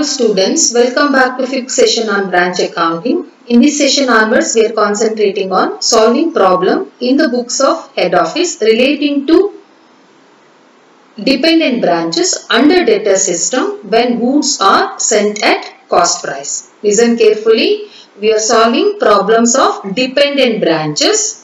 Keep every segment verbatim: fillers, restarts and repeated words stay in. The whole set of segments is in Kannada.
students, welcome back to fifth session on branch accounting. In this session onwards, we are concentrating on solving problem in the books of head office relating to dependent branches under debtor system when goods are sent at cost price. Listen carefully. We are solving problems of dependent branches.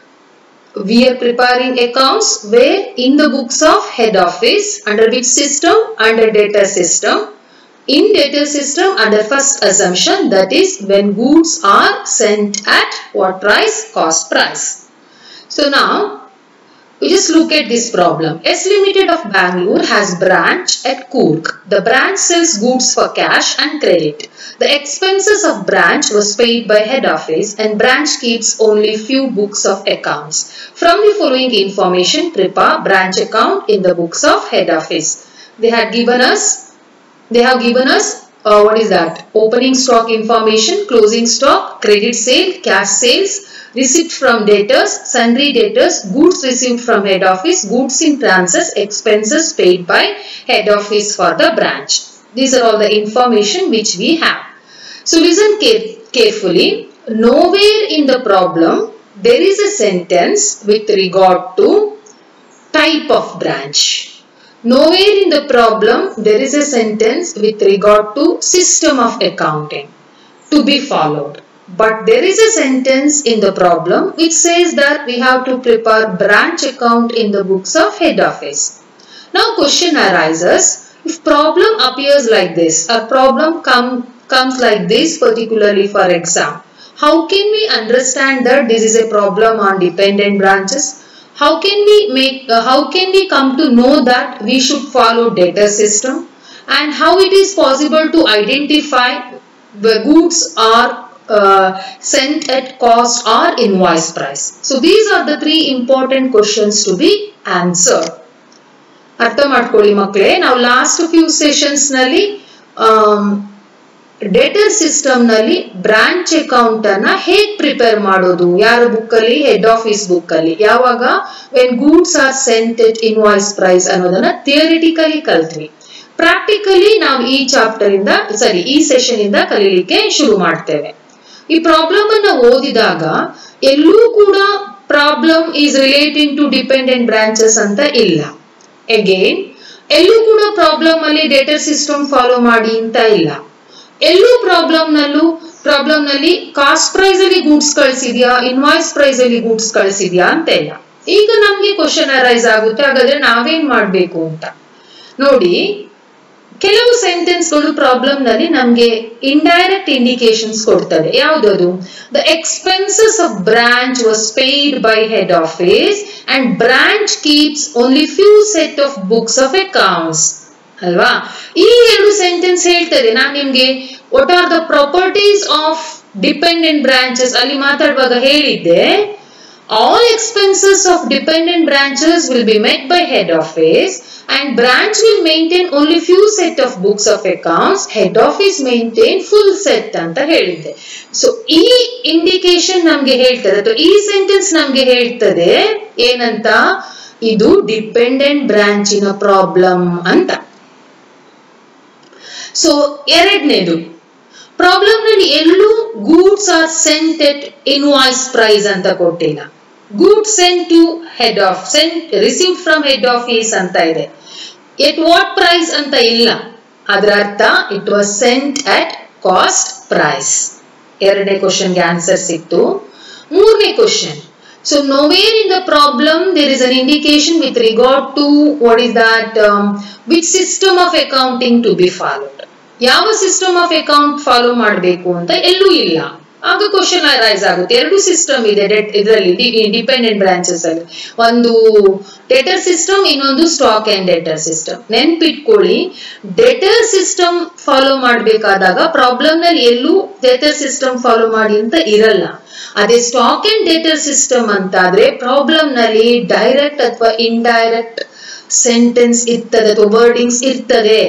We are preparing accounts where in the books of head office under which system? Under debtor system. In debtor system under first assumption, that is when goods are sent at what price? Cost price. So now we just look at this problem. S Limited of Bangalore has branch at Coorg. The branch sells goods for cash and credit. The expenses of branch was paid by head office and branch keeps only few books of accounts. From the following information, prepare branch account in the books of head office. They had given us They have given us uh, what is that? Opening stock information, closing stock, credit sale, cash sales, receipt from debtors, sundry debtors, goods received from head office, goods in transit, expenses paid by head office for the branch. These are all the information which we have. So listen care carefully. Nowhere in the problem there is a sentence with regard to type of branch. Nowhere in the problem there is a sentence with regard to system of accounting to be followed. But there is a sentence in the problem which says that we have to prepare branch account in the books of head office. Now question arises, if problem appears like this, a problem come, comes like this particularly for exam, how can we understand that this is a problem on dependent branches? How can we make, uh, how can we come to know that we should follow debtor system, and how it is possible to identify the goods are uh, sent at cost or invoice price? So these are the three important questions to be answered. ಅರ್ಥ ಮಾಡ್ಕೊಳ್ಳಿ ಮಕ್ಕಳೇ, ನಾವು ಲಾಸ್ಟ್ ಫ್ಯೂ ಸೆಷನ್ಸ್ ನಲ್ಲಿ ಡೇಟರ್ ಸಿಸ್ಟಮ್ ನಲ್ಲಿ ಬ್ರಾಂಚ್ ಅಕೌಂಟ್ ಅನ್ನ ಹೇಗೆ ಪ್ರಿಪೇರ್ ಮಾಡೋದು, ಯಾರ ಬುಕ್ ಅಲ್ಲಿ? ಹೆಡ್ ಆಫೀಸ್ ಬುಕ್ ಅಲ್ಲಿ. ಯಾವಾಗ? When goods are sent at invoice price ಅನ್ನೋದನ್ನ ಥಿಯರಿಟಿಕಲಿ ಕಲ್ತ್ವಿ. ಪ್ರಾಕ್ಟಿಕಲಿ ನಾವು ಈ ಚಾಪ್ಟರ್ ಇಂದ ಸಾರಿ ಈ ಸೆಷನ್ ಇಂದ ಕಲೀಲಿಕ್ಕೆ ಶುರು ಮಾಡ್ತೇವೆ. ಈ ಪ್ರಾಬ್ಲಮ್ ಅನ್ನ ಓದಿದಾಗ ಎಲ್ಲೂ ಕೂಡ problem is relating to dependent branches ಅಂತ ಇಲ್ಲ. ಅಗೇನ್ ಎಲ್ಲೂ ಕೂಡ ಪ್ರಾಬ್ಲಮ್ ಅಲ್ಲಿ ಡೇಟರ್ ಸಿಸ್ಟಮ್ ಫಾಲೋ ಮಾಡಿ ಅಂತ ಇಲ್ಲ. ಎಲ್ಲೂ ಪ್ರಾಬ್ಲಮ್ ನಲ್ಲೂ ಪ್ರಾಬ್ಲಮ್ ನಲ್ಲಿ ಕಾಸ್ಟ್ ಪ್ರೈಸ್ ಅಲ್ಲಿ ಗೂಡ್ಸ್ ಕಳಿಸಿದ್ಯಾ, ಇನ್ವಾಯ್ಸ್ ಪ್ರೈಸ್ ಅಲ್ಲಿ ಗೂಡ್ಸ್ ಕಳಿಸಿದ್ಯಾ ಅಂತ ಇಲ್ಲ. ಈಗ ನಮ್ಗೆ ಕ್ವಶನ್ ಅರೈಸ್ ಆಗುತ್ತೆ, ಹಾಗಾದ್ರೆ ನಾವೇನ್ ಮಾಡ್ಬೇಕು ಅಂತ ನೋಡಿ. ಕೆಲವು ಸೆಂಟೆನ್ಸ್ ಗಳು ಪ್ರಾಬ್ಲಮ್ ನಲ್ಲಿ ನಮ್ಗೆ ಇಂಡೈರೆಕ್ಟ್ ಇಂಡಿಕೇಶನ್ಸ್ ಕೊಡ್ತದೆ. ಯಾವ್ದದು? The expenses of branch was paid by head office and branch keeps only few set of books of accounts ಅಲ್ವಾ? ಈ ಎರಡು ಸೆಂಟೆನ್ಸ್ ಹೇಳ್ತದೆ. ನಾನು ನಿಮ್ಗೆ what are the properties of dependent branches ಅಲ್ಲಿ ಮಾತಾಡುವಾಗ ಹೇಳಿದ್ದೆ, all expenses of dependent branches will be met by head office and branch will maintain only few set of books of accounts, head office maintain full set ಅಂತ ಹೇಳಿದ್ದೆ. ಸೊ ಈ ಇಂಡಿಕೇಶನ್ ನಮ್ಗೆ ಹೇಳ್ತದೆ ಅಥವಾ ಈ ಸೆಂಟೆನ್ಸ್ ನಮ್ಗೆ ಹೇಳ್ತದೆ ಏನಂತ, ಇದು ಡಿಪೆಂಡೆಂಟ್ ಬ್ರಾಂಚಿನ ಪ್ರಾಬ್ಲಮ್ ಅಂತ. ಸೊ ಎರಡನೇದು, ಪ್ರಾಬ್ಲಮ್ ನಲ್ಲಿ ಎಲ್ಲೂ goods are sent at invoice price ಅಂತ ಕೊಟ್ಟಿಲ್ಲ. Goods sent to head of sent received from head office ಅಂತ ಇದೆ. ಎಟ್ ವಾಟ್ ಪ್ರೈಸ್ ಅಂತ ಇಲ್ಲ. ಅದರ ಅರ್ಥ it was sent at cost price. ಎರಡನೇ ಕ್ವಶನ್ಗೆ ಆನ್ಸರ್ ಸಿಕ್ತು. ಮೂರನೇ question, so nowhere in the problem there is an indication with regard to what is that um, which system of accounting to be followed. ಯಾವ ಸಿಸ್ಟಮ್ ಆಫ್ ಅಕೌಂಟ್ ಫಾಲೋ ಮಾಡಬೇಕು ಅಂತ ಎಲ್ಲೂ ಇಲ್ಲ. ಆಗ ಕ್ವಶನ್ ಅರೈಸ್ ಆಗುತ್ತೆ. ಎರಡು ಸಿಸ್ಟಮ್ ಇದೆ ಇದರಲ್ಲಿ ಡಿಪೆಂಡೆಂಟ್ ಬ್ರಾಂಚಸ್ ಅಲ್ಲಿ. ಒಂದು ಡೇಟರ್ ಸಿಸ್ಟಮ್, ಇನ್ನೊಂದು ಸ್ಟಾಕ್ ಅಂಡ್ ಡೇಟರ್ ಸಿಸ್ಟಮ್. ನೆನ್ಪಿಟ್ಕೊಳ್ಳಿ, ಡೇಟರ್ ಸಿಸ್ಟಮ್ ಫಾಲೋ ಮಾಡಬೇಕಾದಾಗ ಪ್ರಾಬ್ಲಮ್ ನಲ್ಲಿ ಎಲ್ಲೂ ಡೇಟರ್ ಸಿಸ್ಟಮ್ ಫಾಲೋ ಮಾಡಿ ಅಂತ ಇರಲ್ಲ. ಅದೇ ಸ್ಟಾಕ್ ಅಂಡ್ ಡೇಟರ್ ಸಿಸ್ಟಮ್ ಅಂತ ಆದ್ರೆ ಪ್ರಾಬ್ಲಮ್ ನಲ್ಲಿ ಡೈರೆಕ್ಟ್ ಅಥವಾ ಇಂಡೈರೆಕ್ಟ್ ಸೆಂಟೆನ್ಸ್ ಇರ್ತದೆ ಅಥವಾ ವರ್ಡಿಂಗ್ಸ್ ಇರ್ತದೆ.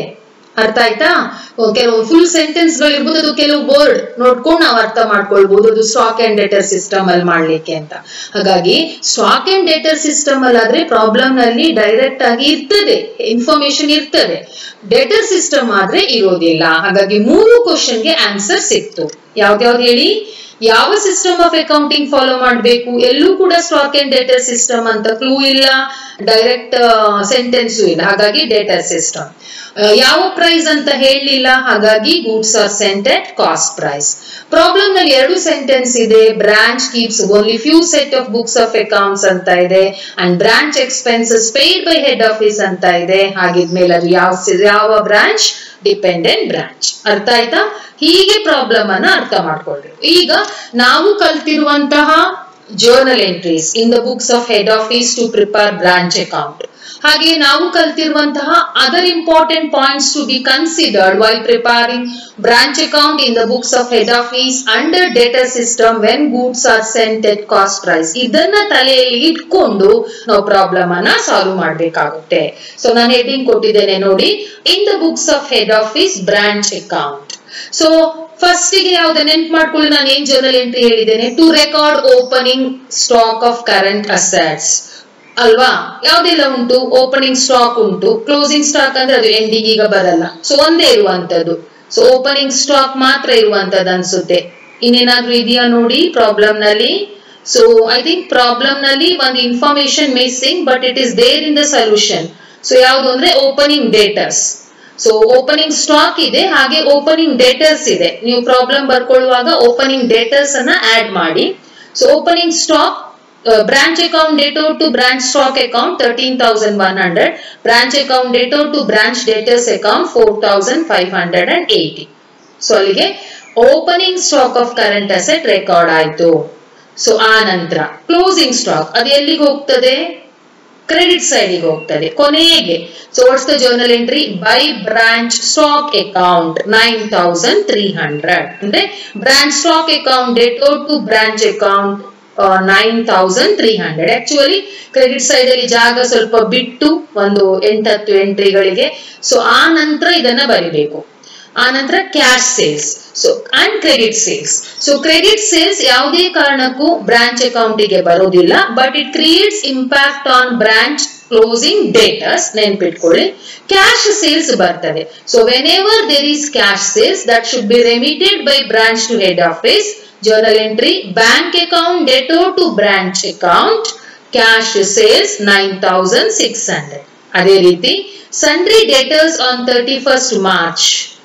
ಅರ್ಥ ಆಯ್ತಾ? ಕೆಲವು ಫುಲ್ ಸೆಂಟೆನ್ಸ್ ಗಳು ಇರ್ಬೋದು, ಅದು ಕೆಲವು ವರ್ಡ್ ನೋಡ್ಕೊಂಡು ನಾವು ಅರ್ಥ ಮಾಡ್ಕೊಳ್ಬಹುದು ಅದು ಸ್ಟಾಕ್ ಅಂಡ್ ಡೇಟರ್ ಸಿಸ್ಟಮ್ ಅಲ್ಲಿ ಮಾಡ್ಲಿಕ್ಕೆ ಅಂತ. ಹಾಗಾಗಿ ಸ್ಟಾಕ್ ಅಂಡ್ ಡೇಟರ್ ಸಿಸ್ಟಮ್ ಅಲ್ಲಿ ಆದ್ರೆ ಪ್ರಾಬ್ಲಮ್ ನಲ್ಲಿ ಡೈರೆಕ್ಟ್ ಆಗಿ ಇರ್ತದೆ, ಇನ್ಫಾರ್ಮೇಶನ್ ಇರ್ತದೆ. ಡೇಟರ್ ಸಿಸ್ಟಮ್ ಆದ್ರೆ ಇರೋದಿಲ್ಲ. ಹಾಗಾಗಿ ಮೂರು ಕ್ವಶನ್ ಗೆ ಆನ್ಸರ್ ಸಿಕ್ತು. ಯಾವ್ದ್ಯಾವ್ದು ಹೇಳಿ? ಯಾವ ಸಿಸ್ಟಮ್ ಆಫ್ ಅಕೌಂಟಿಂಗ್ ಫಾಲೋ ಮಾಡಬೇಕು? ಎಲ್ಲೂ ಕೂಡ ಸ್ಟಾಕ್ ಅಂಡ್ ಡೇಟರ್ ಸಿಸ್ಟಮ್ ಅಂತ ಕ್ಲೂ ಇಲ್ಲ, ಡೈರೆಕ್ಟ್ ಸೆಂಟೆನ್ಸ್ ಇಲ್ಲ, ಹಾಗಾಗಿ ಡೇಟರ್ ಸಿಸ್ಟಮ್. ಯಾವ ಪ್ರೈಸ್ ಅಂತ ಹೇಳಲಿಲ್ಲ, ಹಾಗಾಗಿ goods are sent at cost price. Problem ನಲ್ಲಿ ಎರಡು ಸೆಂಟೆನ್ಸ್ ಇದೆ. Branch keeps only few set of books of accounts ಅಂತ ಇದೆ, and branch expenses paid by head office ಅಂತ ಇದೆ. ಹಾಗಿದ್ಮೇಲೆ ಅದು ಯಾವ ಯಾವ ಬ್ರಾಂಚ್? Dependent branch. ಅರ್ಥ ಆಯ್ತಾ? ಹೀಗೆ ಪ್ರಾಬ್ಲಮ್ ಅನ್ನ ಅರ್ಥ ಮಾಡ್ಕೊಳ್ರಿ. ಈಗ ನಾವು ಕಲ್ತಿರುವಂತಹ journal entries in the books of head office to prepare branch account, ಹಾಗೆ ನಾವು ಕಲ್ತಿರುವಂತಹ other important points to be considered while preparing branch account in the books of head office under debtor system when goods are sent at cost price. ಇದನ್ನ ತಲೆಯಲ್ಲಿ ಇಟ್ಕೊಂಡು ನಾವು ಪ್ರಾಬ್ಲಮ್ ಅನ್ನ ಸಾಲ್ವ್ ಮಾಡ್ಬೇಕಾಗುತ್ತೆ. ಸೊ ನಾನು ಹೆಡಿಂಗ್ ಕೊಟ್ಟಿದ್ದೇನೆ ನೋಡಿ, in the books of head office branch account. So first ಗೆ ಯಾವ್ದು ನೆನ್ಪು ಮಾಡ್ಕೊಳ್ಳಿ, ನಾನು ಏನ್ ಜರ್ನಲ್ ಎಂಟ್ರಿ ಹೇಳಿದ್ದೇನೆ? To record opening stock of current assets ಅಲ್ವಾ? ಯಾವ್ದೆಲ್ಲ ಉಂಟು? ಓಪನಿಂಗ್ ಸ್ಟಾಕ್ ಉಂಟು, ಕ್ಲೋಸಿಂಗ್ ಸ್ಟಾಕ್ ಅಂದ್ರೆ ಅದು ಎಂಡಿಂಗ್ ಈಗ ಬರಲ್ಲ, ಸೊ ಒಂದೇ ಇರುವಂತದ್ದು. ಸೊ ಓಪನಿಂಗ್ ಸ್ಟಾಕ್ ಮಾತ್ರ ಇರುವಂತದ್ದು ಅನ್ಸುತ್ತೆ. ಇನ್ನೇನಾದ್ರೂ ಇದೆಯಾ ನೋಡಿ ಪ್ರಾಬ್ಲಮ್ ನಲ್ಲಿ? ಸೊ ಐ ಥಿಂಕ್ ಪ್ರಾಬ್ಲಮ್ ನಲ್ಲಿ ಒಂದು information missing, but it is there in the solution. So ಯಾವ್ದು ಅಂದ್ರೆ opening debtors. So opening stock ಇದೆ, ಹಾಗೆ ಓಪನಿಂಗ್ ಡೇಟರ್ಸ್ ಇದೆ. ನೀವು ಪ್ರಾಬ್ಲಮ್ ಬರ್ಕೊಳ್ಳುವಾಗ ಓಪನಿಂಗ್ ಡೇಟರ್ಸ್ ಅನ್ನ ಆಡ್ ಮಾಡಿ. So opening stock branch account debtor to branch stock account thirteen thousand one hundred, branch account debtor to branch debtors account four thousand five hundred eighty. So ಅಲ್ಲಿಗೆ opening stock of current asset record ಆಯ್ತು. ಸೊ ಆ ನಂತರ ಕ್ಲೋಸಿಂಗ್ ಸ್ಟಾಕ್ ಅದು ಎಲ್ಲಿಗೆ ಹೋಗ್ತದೆ? ಕ್ರೆಡಿಟ್ ಸೈಡ್ ಗೆ ಹೋಗ್ತದೆ ಕೊನೆಗೆ. So what's the journal entry? By branch stock account nine thousand three hundred, ಅಂದ್ರೆ branch stock account debtor to branch account nine thousand three hundred. Actually credit side ಅಲ್ಲಿ ಜಾಗ ಸ್ವಲ್ಪ ಬಿಟ್ಟು ಒಂದು ಎಂಟತ್ತು ಎಂಟ್ರಿಗಳಿಗೆ. ಸೊ ಆ ನಂತರ ಇದನ್ನ ಬರಿಬೇಕು. ಆ ನಂತರ cash sales, so and credit sales. So credit sales ಯಾವುದೇ ಕಾರಣಕ್ಕೂ ಬ್ರಾಂಚ್ ಅಕೌಂಟ್ ಗೆ ಬರೋದಿಲ್ಲ, but it creates impact on branch closing debtors. ನೆನ್ಪಿಟ್ಕೊಳ್ಳಿ, ಕ್ಯಾಶ್ ಸೇಲ್ಸ್ ಬರ್ತದೆ. So whenever there is cash sales that should be remitted by branch to head office. Journal entry: bank account debtor to branch account, cash sales nine thousand six hundred. ಅದೇ ರೀತಿ sundry debtors on thirty-first March,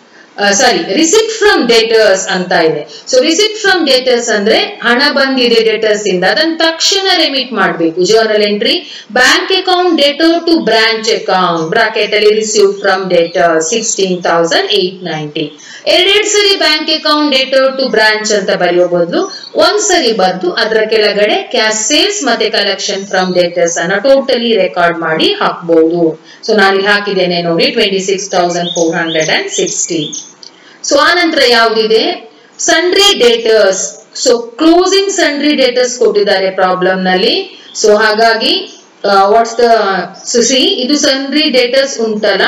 sorry receipt from debtors ಅಂತ ಇದೆ. ಸೊ ರಿಸಿಪ್ಟ್ ಫ್ರಮ್ ಡೇಟರ್ಸ್ ಅಂದ್ರೆ ಹಣ ಬಂದಿದೆ ಡೇಟರ್ಸ್ ಇಂದ, ಅದನ್ನ ತಕ್ಷಣ ರೆಮಿಟ್ ಮಾಡಬೇಕು. Journal entry: bank account debtor to branch account bracket ಅಲ್ಲಿ receive from debtor sixteen thousand eight ninety. ಎರಡೆರಡು ಸರಿ bank account debtor to branch ಅಂತ ಬರೆಯೋ ಬದಲು ಒಂದ್ ಸರಿ ಬರ್ದು ಅದರ ಕೆಳಗಡೆ ಕ್ಯಾಶ್ ಸೇಲ್ಸ್ ಮತ್ತೆ ಕಲೆಕ್ಷನ್ ಫ್ರಮ್ ಡೇಟರ್ಸ್ ಅನ್ನ ಟೋಟಲಿ ರೆಕಾರ್ಡ್ ಮಾಡಿ ಹಾಕಬಹುದು. ಸೊ ನಾನು ಇಲ್ಲಿ ಹಾಕಿದ್ದೇನೆ ನೋಡಿ, twenty six thousand four hundred and sixty. So ಆ ನಂತರ ಯಾವ್ದಿದೆ? Sundry debtors. So closing sundry debtors ಕೊಟ್ಟಿದ್ದಾರೆ ಪ್ರಾಬ್ಲಮ್ ನಲ್ಲಿ. ಸೊ ಹಾಗಾಗಿ ವಾಟ್ಸ್ ದ ಸಿ ಇದು ಸನ್ಡ್ರಿ ಡೇಟರ್ಸ್ ಉಂಟಲ್ಲ,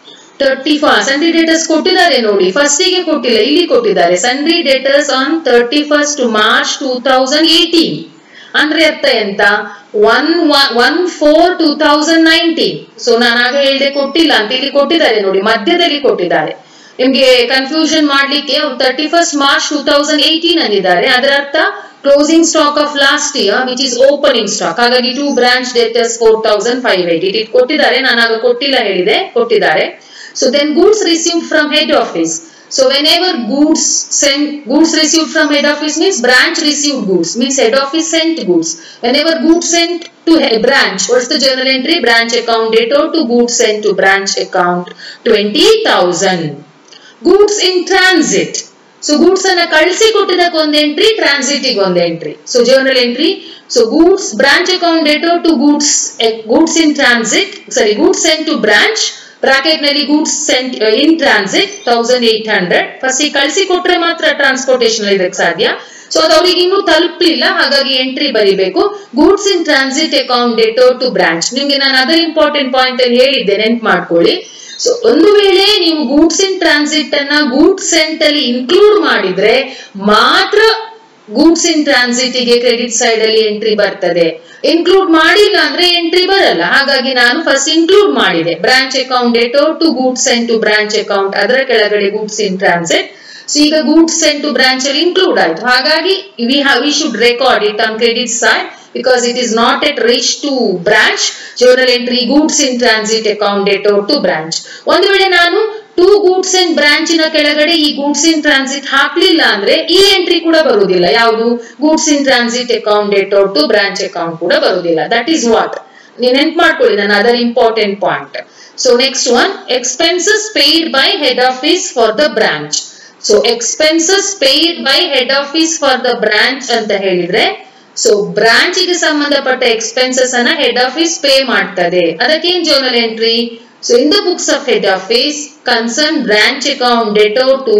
ತರ್ಟಿ ಫಸ್ಟ್ ಸನ್ಡ್ರಿ ಡೇಟರ್ಸ್ ಕೊಟ್ಟಿದ್ದಾರೆ ನೋಡಿ, ಫಸ್ಟ್ ಗೆ ಕೊಟ್ಟಿಲ್ಲ, ಇಲ್ಲಿ ಕೊಟ್ಟಿದ್ದಾರೆ. Sundry debtors on thirty first March two thousand eighteen ಅಂದ್ರೆ ಅರ್ಥ ಎಂತ? One one four two thousand nineteen. So ನಾನು ಆಗ ಹೇಳಿದೆ ಕೊಟ್ಟಿಲ್ಲ ಅಂತ, ಇಲ್ಲಿ ಕೊಟ್ಟಿದ್ದಾರೆ ನೋಡಿ, ಮಧ್ಯದಲ್ಲಿ ಕೊಟ್ಟಿದ್ದಾರೆ. ನಿಮ್ಗೆ ಕನ್ಫ್ಯೂಷನ್ ಮಾಡ್ಲಿಕ್ಕೆ thirty first March two thousand eighteen ಅಂದಿದ್ದಾರೆ, ಅದರ ಅರ್ಥ closing stock of last year which is opening stock. ಹಾಗಾಗಿ to branch debtors four thousand five eighty ಇಟ್ ಕೊಟ್ಟಿದ್ದಾರೆ, ನಾನು ಆಗ ಕೊಟ್ಟಿಲ್ಲ ಹೇಳಿದೆ, ಕೊಟ್ಟಿದ್ದಾರೆ. So then goods received from head office. So whenever goods sent, goods received from head office means branch received goods, means head office sent goods. Whenever goods sent to a branch, what's the journal entry? Branch account debtor to goods sent to branch account twenty thousand. Goods in transit. So goods ಅನ್ನ ಕಳಿಸಿ ಕೊಟ್ಟಿದ್ದಕ್ಕೆ ಒಂದು ಎಂಟ್ರಿ, ಟ್ರಾನ್ಸಿಟ್ ಗೆ ಒಂದು entry. So journal entry: so goods branch account debtor to goods goods in transit, sorry goods sent to branch bracket ನಲ್ಲಿ goods sent in transit thousand eight hundred. First ಕಳಿಸಿ ಕೊಟ್ರೆ ಮಾತ್ರ ಟ್ರಾನ್ಸ್ಪೋರ್ಟೇಷನ್ ಇದಕ್ಕೆ ಸಾಧ್ಯ. ಸೊ ಅದು ಅವ್ರಿಗೆ ಇನ್ನೂ ತಲುಪಲಿಲ್ಲ, ಹಾಗಾಗಿ ಎಂಟ್ರಿ ಬರೀಬೇಕು. Goods in transit account debtor to branch. ನಿಮ್ಗೆ ನಾನು ಅದರ್ ಇಂಪಾರ್ಟೆಂಟ್ ಪಾಯಿಂಟ್ ಅಲ್ಲಿ ಹೇಳಿದ್ದೆ, ನೆನ್ಪು ಮಾಡ್ಕೊಳ್ಳಿ. ಸೊ ಒಂದು ವೇಳೆ ನೀವು ಗೂಡ್ಸ್ ಇನ್ ಟ್ರಾನ್ಸಿಟ್ ಅನ್ನ ಗೂಡ್ಸ್ ಸೆಂಟ್ ಅಲ್ಲಿ ಇನ್ಕ್ಲೂಡ್ ಮಾಡಿದ್ರೆ ಮಾತ್ರ ಗೂಡ್ಸ್ ಇನ್ ಟ್ರಾನ್ಸಿಟ್ ಗೆ ಕ್ರೆಡಿಟ್ ಸೈಡ್ ಅಲ್ಲಿ ಎಂಟ್ರಿ ಬರ್ತದೆ. ಇನ್ಕ್ಲೂಡ್ ಮಾಡಿಲ್ಲ ಅಂದ್ರೆ ಎಂಟ್ರಿ ಬರಲ್ಲ. ಹಾಗಾಗಿ ನಾನು ಫಸ್ಟ್ ಇನ್ಕ್ಲೂಡ್ ಮಾಡಿದೆ branch account ಡೇಟೋ to goods sent to branch account, ಅದರ ಕೆಳಗಡೆ ಗೂಡ್ಸ್ ಇನ್ ಟ್ರಾನ್ಸಿಟ್. ಸೊ ಈಗ ಗೂಡ್ಸ್ ಸೆಂಟ್ ಟು ಬ್ರಾಂಚ್ ಅಲ್ಲಿ ಇನ್ಕ್ಲೂಡ್ ಆಯ್ತು. ಹಾಗಾಗಿ we we should record it on credit side because it is not yet reached to branch. Journal entry goods in transit account debtor to branch. ಒಂದು ವೇಳೆ ನಾನು ಟು ಗೂಡ್ಸ್ ಅಂಡ್ ಬ್ರಾಂಚ್ ನ ಕೆಳಗಡೆ ಈ ಗೂಡ್ಸ್ ಇನ್ ಟ್ರಾನ್ಸಿಟ್ ಹಾಕ್ಲಿಲ್ಲ ಅಂದ್ರೆ ಈ ಎಂಟ್ರಿ ಕೂಡ ಬರುವುದಿಲ್ಲ. ಯಾವುದು goods in transit account ಡೇಟೋ to branch account ಕೂಡ ಬರುವುದಿಲ್ಲ. ದಟ್ ಈಸ್ ವಾಟ್ ನೀವು ನೆನ್ಪು ಮಾಡ್ಕೊಳ್ಳಿ ನನ್ನ other important point. So next one expenses paid by head office for the branch. So expenses paid by head office for the branch ಅಂತ ಹೇಳಿದ್ರೆ ಸೊ ಬ್ರಾಂಚ್ ಗೆ ಸಂಬಂಧಪಟ್ಟ ಎಕ್ಸ್ಪೆನ್ಸಸ್ ಅನ್ನ ಹೆಡ್ ಆಫೀಸ್ ಪೇ ಮಾಡ್ತದೆ. ಅದಕ್ಕೇನ್ journal entry? So in the books of head office concern branch account ಡೇಟೋ to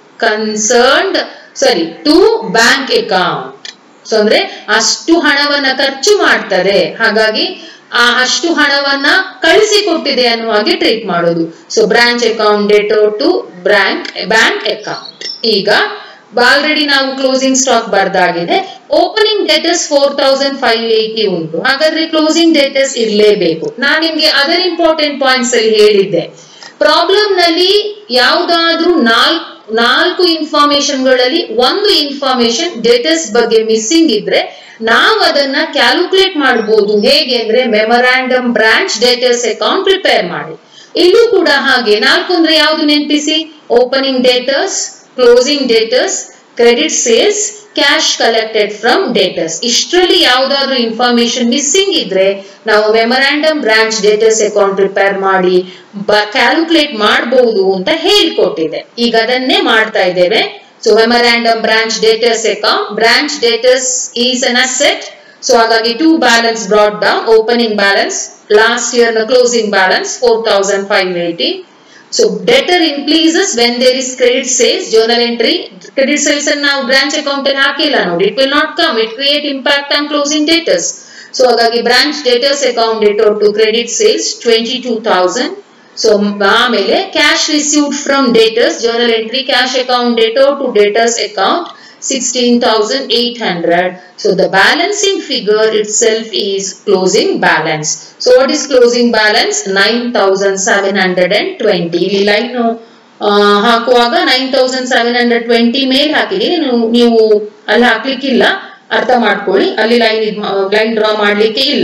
concerned sorry to bank account. So ಅಂದ್ರೆ ಅಷ್ಟು ಹಣವನ್ನ ಖರ್ಚು ಮಾಡ್ತದೆ, ಹಾಗಾಗಿ ಆ ಅಷ್ಟು ಹಣವನ್ನ ಕಳಿಸಿಕೊಟ್ಟಿದೆ ಅನ್ನುವ ಹಾಗೆ ಟ್ರೀಟ್ ಮಾಡೋದು. So branch account ಡೇಟೋ to bank bank account. ಈಗ ಆಲ್ರೆಡಿ ನಾವು ಕ್ಲೋಸಿಂಗ್ ಸ್ಟಾಕ್ ಬರ್ದಾಗಿದೆ. Opening debtors four thousand five eighty ಉಂಟು, ಹಾಗಾದ್ರೆ ಕ್ಲೋಸಿಂಗ್ ಡೇಟಸ್ ಇರಲೇಬೇಕು. ನಾನು ನಿಮ್ಗೆ ಅದರ್ ಇಂಪಾರ್ಟೆಂಟ್ ಪಾಯಿಂಟ್ಸ್ ಅಲ್ಲಿ ಹೇಳಿದ್ದೆ, ಪ್ರಾಬ್ಲಮ್ ನಲ್ಲಿ ಯಾವುದಾದ್ರೂ ನಾಲ್ಕು ನಾಲ್ಕು ಇನ್ಫಾರ್ಮೇಶನ್ ಗಳಲ್ಲಿ ಒಂದು ಇನ್ಫಾರ್ಮೇಶನ್ ಡೇಟಸ್ ಬಗ್ಗೆ ಮಿಸ್ಸಿಂಗ್ ಇದ್ರೆ ನಾವು ಅದನ್ನ ಕ್ಯಾಲ್ಕುಲೇಟ್ ಮಾಡಬಹುದು. ಹೇಗೆ ಅಂದ್ರೆ memorandum branch debtors account prepare ಮಾಡಿ. ಇಲ್ಲೂ ಕೂಡ ಹಾಗೆ ನಾಲ್ಕು ಅಂದ್ರೆ ಯಾವ್ದು ನೆನಪಿಸಿ? Opening debtors, closing debtors, credit sales, cash collected from debtors. ಇಷ್ಟರಲ್ಲಿ ಯಾವ್ದಾದ್ರು ಇನ್ಫಾರ್ಮೇಶನ್ ಮಿಸ್ಸಿಂಗ್ ಇದ್ರೆ ನಾವು memorandum branch debtors account prepare ಮಾಡಿ ಕ್ಯಾಲ್ಕುಲೇಟ್ ಮಾಡಬಹುದು ಅಂತ ಹೇಳ್ಕೊಟ್ಟಿದೆ. ಈಗ ಅದನ್ನೇ ಮಾಡ್ತಾ ಇದ್ದೇವೆ. So memorandum branch debtors account, branch debtors is an asset. So ಹಾಗಾಗಿ to balance brought down, opening balance, last year ನ closing balance four thousand five eighty. So debtor increases when there is credit sales. Journal entry credit sales and now branch account and hakila nodi, it will not come, it create impact on closing debtors. So agagi branch debtors account debtor to credit sales twenty-two thousand. So aamele cash received from debtors, journal entry cash account debtor to debtors account sixteen thousand eight hundred. So the balancing figure itself is closing balance. So what is closing balance? nine thousand seven hundred twenty. ಇಲ್ಲಿ ಲೈನ್ ಹಾಕುವಾಗ nine thousand seven hundred twenty ಮೇಲ್ ಹಾಕಿದೀನಿ, ನೀವು ಅಲ್ಲಿ ಹಾಕ್ಲಿಕ್ಕಿಲ್ಲ, ಅರ್ಥ ಮಾಡ್ಕೊಳ್ಳಿ. ಅಲ್ಲಿ ಲೈನ್ ಲೈನ್ ಡ್ರಾ ಮಾಡ್ಲಿಕ್ಕೆ ಇಲ್ಲ.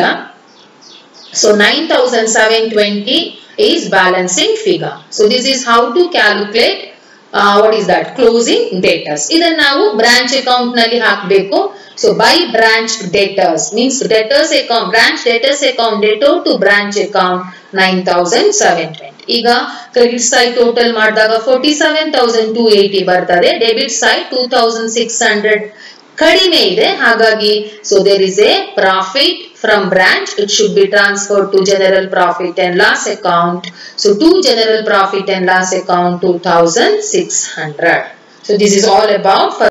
So nine thousand seven twenty is balancing figure. So this is how to calculate Uh, what is that? Closing debtors. ಇದನ್ನ ನಾವು ಬ್ರಾಂಚ್ ಅಕೌಂಟ್ ನಲ್ಲಿ ಹಾಕಬೇಕು. So by branch debtors means debtors account, branch debtors account ಡೇಟೋ to branch account nine thousand seven twenty. ಈಗ ಕ್ರೆಡಿಟ್ ಸೈಡ್ ಟೋಟಲ್ ಮಾಡಿದಾಗ forty seven thousand two eighty ಬರ್ತದೆ. Debit side two thousand six hundred ಕಡಿಮೆ ಇದೆ, ಹಾಗಾಗಿ so there is a profit from branch. It should be transferred to general profit and loss account. So to general profit and loss account two thousand six hundred. So this is all about